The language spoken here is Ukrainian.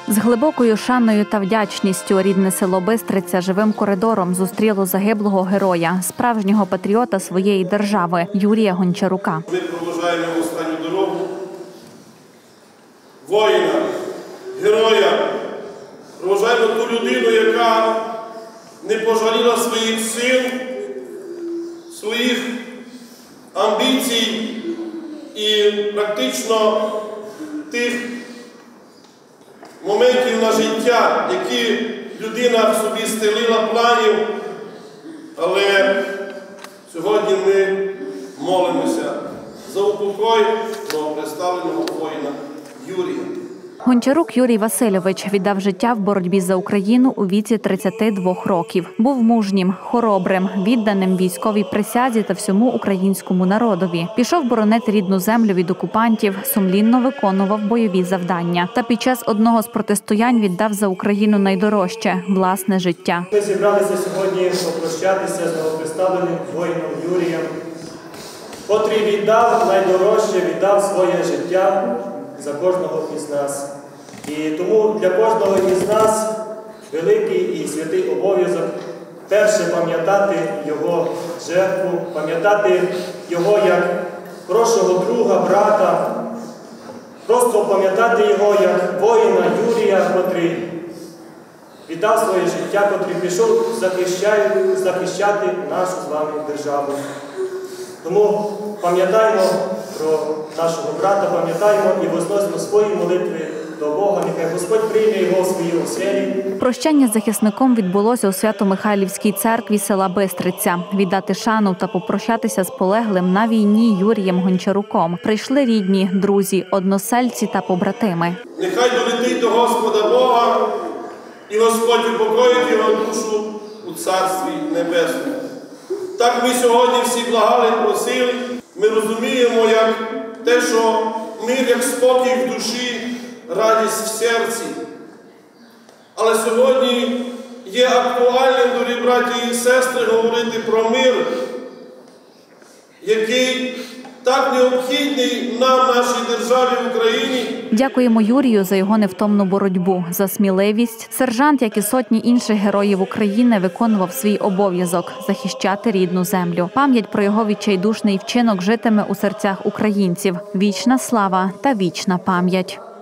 З глибокою шаною та вдячністю рідне село Бистриця живим коридором зустріло загиблого героя, справжнього патріота своєї держави Юрія Гончарука. Ми проважаємо останню дорогу воїна, героя, проважаємо ту людину, яка не пожаліла своїх сил, своїх амбіцій і практично тих моментів на життя, які людина собі стелила планів, але сьогодні ми молимося за упокой новоприставленого воїна Юрія. Гончарук Юрій Васильович віддав життя в боротьбі за Україну у віці 32 років. Був мужнім, хоробрим, відданим військовій присязі та всьому українському народові. Пішов боронити рідну землю від окупантів, сумлінно виконував бойові завдання. Та під час одного з протистоянь віддав за Україну найдорожче – власне життя. Ми зібралися сьогодні попрощатися з новоприставленим воїном Юрієм, котрий віддав найдорожче, віддав своє життя за кожного із нас. І тому для кожного із нас великий і святий обов'язок перше пам'ятати його жертву, пам'ятати його як хорошого друга, брата, просто пам'ятати його як воїна Юрія, котрий віддав своє життя, котрий пішов захищати нашу з вами державу. Тому пам'ятаємо про нашого брата, пам'ятаємо і возносимо свої молитви до Бога. Нехай Господь прийме його в свої оселі. Прощання з захисником відбулося у Свято-Михайлівській церкві села Бистриця. Віддати шану та попрощатися з полеглим на війні Юрієм Гончаруком прийшли рідні, друзі, односельці та побратими. Нехай долетить до Господа Бога, і Господь упокоїть його душу у Царстві Небесному. Так ми сьогодні всі благали, просили. Ми розуміємо, як те, що мир, як спокій в душі, радість в серці. Але сьогодні є актуальним, дорогі браті і сестри, говорити про мир, який так необхідний нам, нашій державі Україні. Дякуємо Юрію за його невтомну боротьбу, за сміливість. Сержант, як і сотні інших героїв України, виконував свій обов'язок – захищати рідну землю. Пам'ять про його відчайдушний вчинок житиме у серцях українців. Вічна слава та вічна пам'ять.